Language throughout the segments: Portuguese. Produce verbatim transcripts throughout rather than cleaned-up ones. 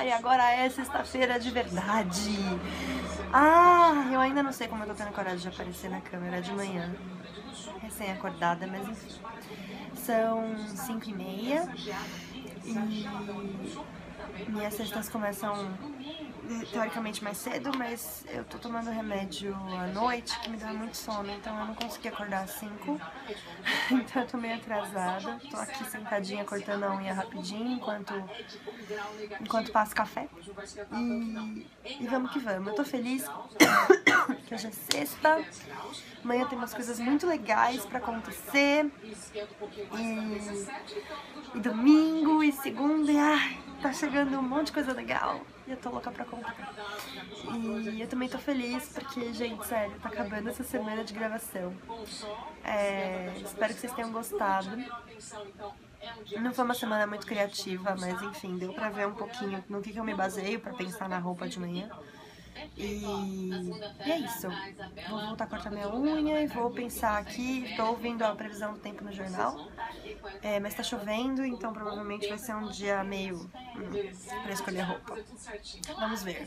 Ai, agora é sexta-feira de verdade. Ah, eu ainda não sei como eu tô tendo coragem de aparecer na câmera de manhã. Recém-acordada, mas enfim. São cinco e meia e minhas sextas começam teoricamente mais cedo, mas eu tô tomando remédio à noite que me dá muito sono, então eu não consegui acordar às cinco. Então eu tô meio atrasada. Tô aqui sentadinha cortando a unha rapidinho enquanto, enquanto passo café. E, e vamos que vamos. Eu tô feliz que hoje é sexta. Amanhã tem umas coisas muito legais pra acontecer. E, e domingo e segunda e ai, tá chegando um monte de coisa legal. E eu tô louca pra contar. E eu também tô feliz porque, gente, sério, tá acabando essa semana de gravação. É, espero que vocês tenham gostado. Não foi uma semana muito criativa, mas enfim, deu pra ver um pouquinho no que, que eu me baseio pra pensar na roupa de manhã. E, e é isso. Vou voltar a cortar minha unha e vou pensar aqui. Tô ouvindo a previsão do tempo no jornal. É, mas tá chovendo, então provavelmente vai ser um dia meio hum, pra escolher roupa. Vamos ver.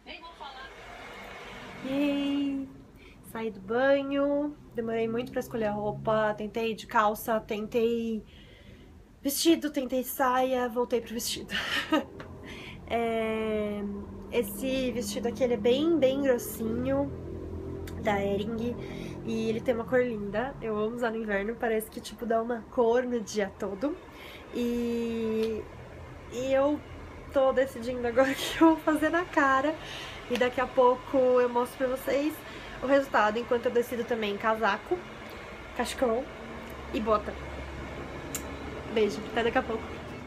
E saí do banho, demorei muito pra escolher a roupa. Tentei de calça, tentei vestido, tentei saia, voltei pro vestido. é, esse vestido aqui ele é bem, bem grossinho, da Hering, e ele tem uma cor linda. Eu amo usar no inverno, parece que tipo dá uma cor no dia todo. E, e eu tô decidindo agora o que eu vou fazer na cara, e daqui a pouco eu mostro pra vocês o resultado, enquanto eu decido também casaco, cachecol e bota. Beijo, até daqui a pouco.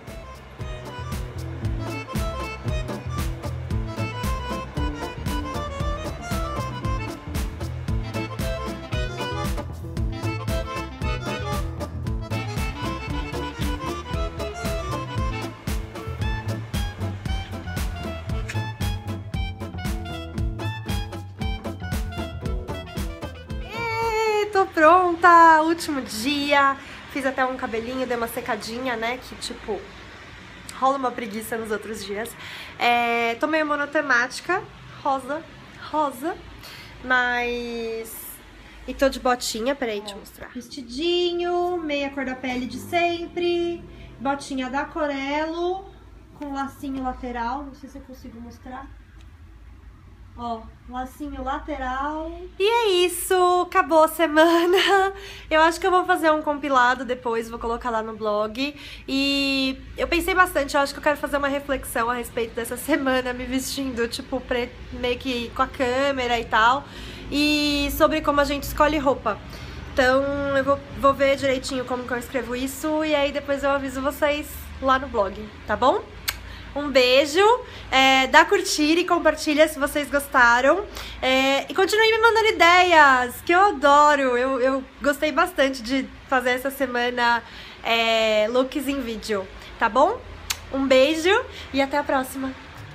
Tô pronta, último dia, fiz até um cabelinho, dei uma secadinha, né, que tipo, rola uma preguiça nos outros dias. É, tô meio monotemática, rosa, rosa, mas... E tô de botinha, peraí, deixa eu mostrar. Vestidinho, meia cor da pele de sempre, botinha da Corello, com lacinho lateral, não sei se eu consigo mostrar. Ó, lacinho lateral. E é isso, acabou a semana. Eu acho que eu vou fazer um compilado depois, vou colocar lá no blog. E eu pensei bastante, eu acho que eu quero fazer uma reflexão a respeito dessa semana me vestindo, tipo, meio que com a câmera e tal. E sobre como a gente escolhe roupa. Então eu vou, vou ver direitinho como que eu escrevo isso e aí depois eu aviso vocês lá no blog, tá bom? Um beijo, é, dá curtir e compartilha se vocês gostaram. É, e continue me mandando ideias, que eu adoro. Eu, eu gostei bastante de fazer essa semana é, looks em vídeo, tá bom? Um beijo e até a próxima.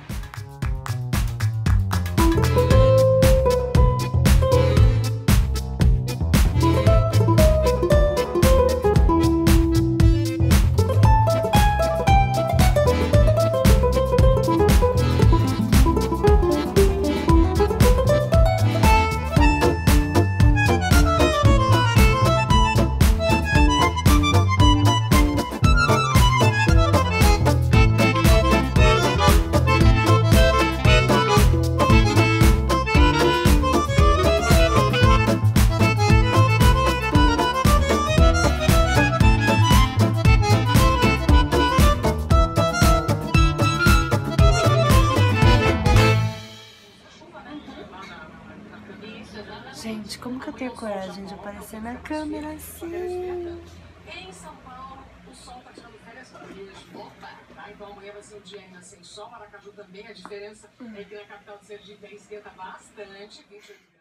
Gente, como que eu tenho coragem de aparecer na câmera assim? Em São Paulo, o sol tá tirando férias hoje. Opa! Tá, então amanhã vai ser um dia ainda sem sol. Aracaju também. A diferença é que na capital de Sergipe esquenta bastante. vinte e oito